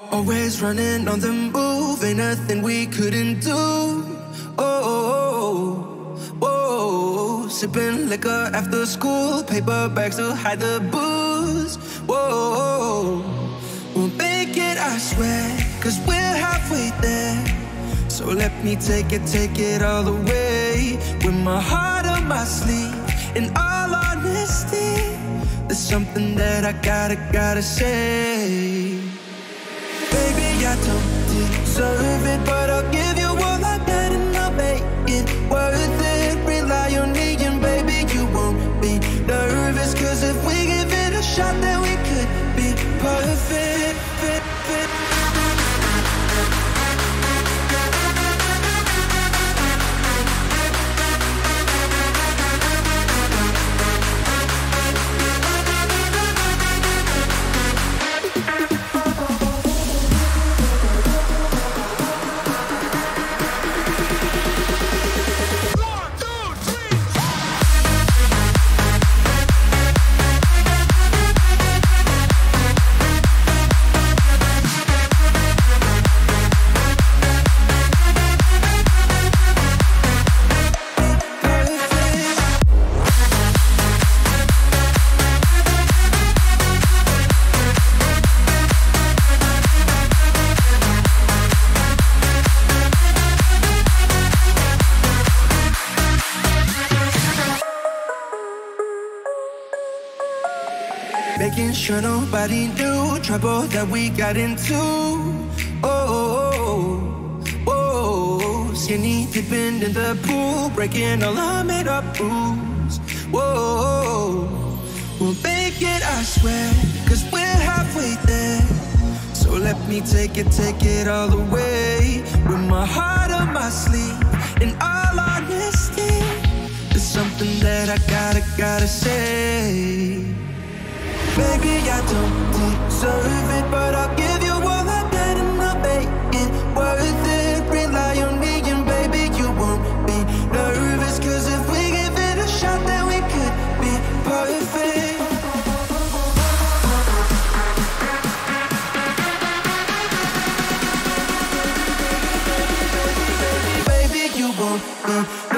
Always running on the move, ain't nothing we couldn't do. Oh, oh, oh, sipping liquor after school, paper bags to hide the booze. Whoa, we'll make it, I swear, 'cause we're halfway there. So let me take it all the way. With my heart on my sleeve, in all honesty, there's something that I gotta say. Baby, I don't deserve it, but I'll give you all I got and I'll make it worth it. Rely on me and baby, you won't be nervous, 'cause if we give it a shot, then we could be perfect. Making sure nobody knew trouble that we got into. Oh, oh, oh, skinny dipping in the pool, breaking all our made up rules. Whoa, we'll make it, I swear, 'cause we're halfway there. So let me take it all the way. With my heart on my sleeve, in all honesty, there's something that I gotta say. Baby, I don't deserve it, but I'll give you all I got and I'll make it worth it. Rely on me and baby, you won't be nervous, 'cause if we give it a shot, then we could be perfect. Baby, you won't be